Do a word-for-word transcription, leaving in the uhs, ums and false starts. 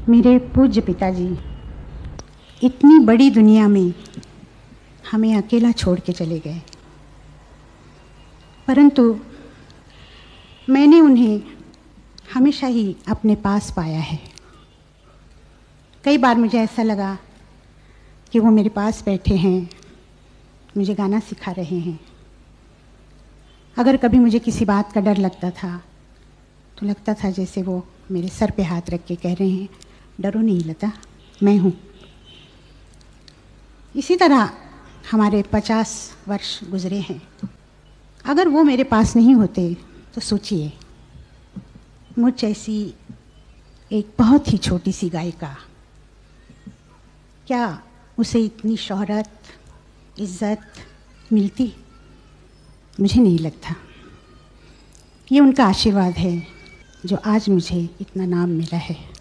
मेरे पूज्य पिताजी इतनी बड़ी दुनिया में हमें अकेला छोड़ के चले गए, परंतु मैंने उन्हें हमेशा ही अपने पास पाया है। कई बार मुझे ऐसा लगा कि वो मेरे पास बैठे हैं, मुझे गाना सिखा रहे हैं। अगर कभी मुझे किसी बात का डर लगता था तो लगता था जैसे वो मेरे सर पे हाथ रख के कह रहे हैं, डरो नहीं लता, मैं हूँ। इसी तरह हमारे पचास वर्ष गुजरे हैं। अगर वो मेरे पास नहीं होते तो सोचिए, मुझ जैसी एक बहुत ही छोटी सी गायिका, क्या उसे इतनी शोहरत, इज्जत मिलती? मुझे नहीं लगता। ये उनका आशीर्वाद है जो आज मुझे इतना नाम मिला है।